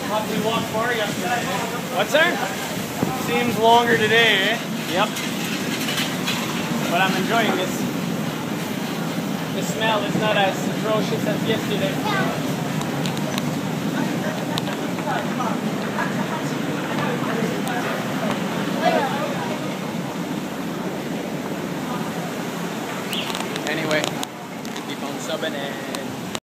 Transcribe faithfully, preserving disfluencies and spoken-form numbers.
We walked far yesterday. What's there? Seems longer today, eh? Yep. But I'm enjoying this. The smell is not as atrocious as yesterday. Anyway, keep on subbing it.